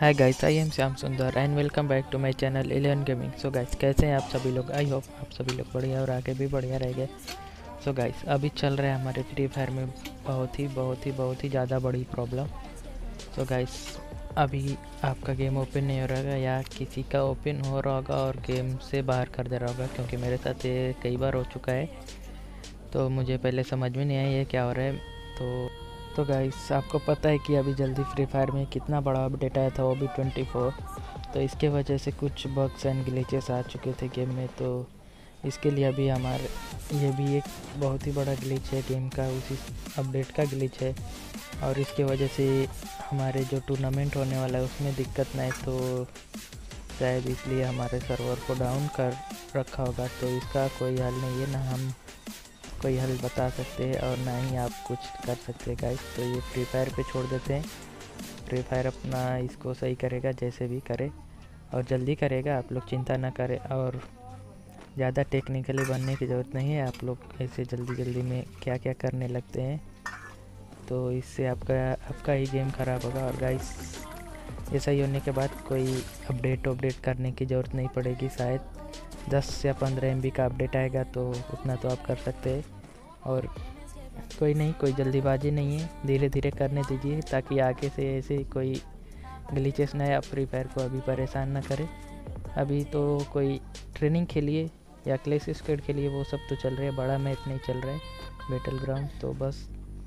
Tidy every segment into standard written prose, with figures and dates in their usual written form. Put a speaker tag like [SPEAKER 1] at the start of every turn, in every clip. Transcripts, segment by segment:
[SPEAKER 1] Hi guys, I am Shyam Sundar and welcome back to my channel Alien Gaming. So guys, कैसे हैं आप सभी लोग? आई होप आप सभी लोग बढ़िया और आगे भी बढ़िया रहेंगे। सो गाइस, अभी चल रहा है हमारे फ्री फायर में बहुत ही ज़्यादा बड़ी प्रॉब्लम। सो गाइस, अभी आपका गेम ओपन नहीं हो रहा होगा या किसी का ओपन हो रहा होगा और गेम से बाहर कर दे रहा होगा, क्योंकि मेरे साथ ये कई बार हो चुका है। तो मुझे पहले समझ में नहीं आया ये क्या हो रहा है। तो गाइस, आपको पता है कि अभी जल्दी फ्री फायर में कितना बड़ा अपडेट आया था, वो भी 24। तो इसके वजह से कुछ बग्स एंड ग्लिचेस आ चुके थे गेम में। तो इसके लिए अभी हमारे ये भी एक बहुत ही बड़ा ग्लिच है गेम का, उसी अपडेट का ग्लिच है। और इसके वजह से हमारे जो टूर्नामेंट होने वाला है उसमें दिक्कत ना है, तो शायद इसलिए हमारे सर्वर को डाउन कर रखा होगा। तो इसका कोई हल नहीं है, ना हम कोई हल बता सकते हैं और ना ही आप कुछ कर सकते हैं गाइस। तो ये फ्री फायर पे छोड़ देते हैं, फ्री फायर अपना इसको सही करेगा, जैसे भी करे और जल्दी करेगा। आप लोग चिंता ना करें और ज़्यादा टेक्निकली बनने की ज़रूरत नहीं है। आप लोग ऐसे जल्दी में क्या क्या करने लगते हैं, तो इससे आपका ही गेम ख़राब होगा। और गाइस, ये सही होने के बाद कोई अपडेट करने की ज़रूरत नहीं पड़ेगी। शायद 10 या 15 MB का अपडेट आएगा, तो उतना तो आप कर सकते हैं। और कोई नहीं, कोई जल्दीबाजी नहीं है, धीरे धीरे करने दीजिए ताकि आगे से ऐसे कोई ग्लिचेस ना आप फ्री फायर को अभी परेशान ना करे। अभी तो कोई ट्रेनिंग खेलिए या क्लैश स्क्वाड खेलिए, वो सब तो चल रहे हैं, बड़ा मैच नहीं चल रहा है बैटल ग्राउंड तो बस।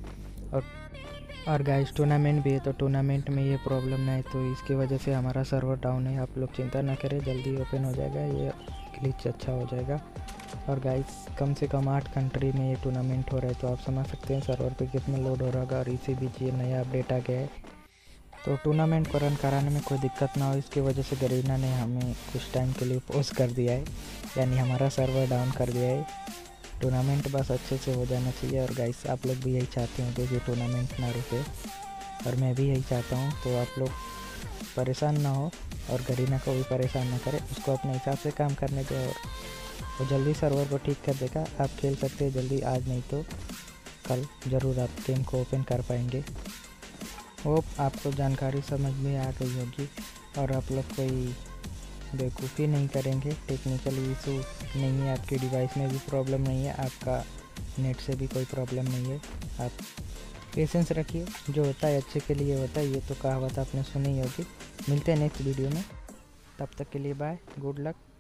[SPEAKER 1] और गाइस, टूर्नामेंट भी है, तो टूर्नामेंट में ये प्रॉब्लम ना है, तो इसकी वजह से हमारा सर्वर डाउन है। आप लोग चिंता ना करें, जल्दी ओपन हो जाएगा, ये ग्लिच अच्छा हो जाएगा। और गाइस, कम से कम 8 कंट्री में ये टूर्नामेंट हो रहा है, तो आप समझ सकते हैं सर्वर पे कितना लोड हो रहा होगा। और इसी बीच ये नया अपडेट आ गया है, तो टूर्नामेंट को रन कराने में कोई दिक्कत ना हो, इसकी वजह से गरीना ने हमें कुछ टाइम के लिए पॉज कर दिया है, यानी हमारा सर्वर डाउन कर दिया है। टूर्नामेंट बस अच्छे से हो जाना चाहिए। और गाइस, आप लोग भी यही चाहते होंगे कि टूर्नामेंट ना रुके, और मैं भी यही चाहता हूँ। तो आप लोग परेशान ना हो और गरीना को भी परेशान ना करें, उसको अपने हिसाब से काम करने दो और वो जल्दी सर्वर को ठीक कर देगा। आप खेल सकते हैं जल्दी, आज नहीं तो कल ज़रूर आप गेम को ओपन कर पाएंगे। होप आपको जानकारी समझ में आ गई होगी और आप लोग कोई बेवकूफ़ी नहीं करेंगे। टेक्निकली इशू नहीं है, आपके डिवाइस में भी प्रॉब्लम नहीं है, आपका नेट से भी कोई प्रॉब्लम नहीं है। आप पेशेंस रखिए, जो होता है अच्छे के लिए होता है, ये तो कहावत आपने सुनी ही होगी। मिलते हैं नेक्स्ट वीडियो में, तब तक के लिए बाय, गुड लक।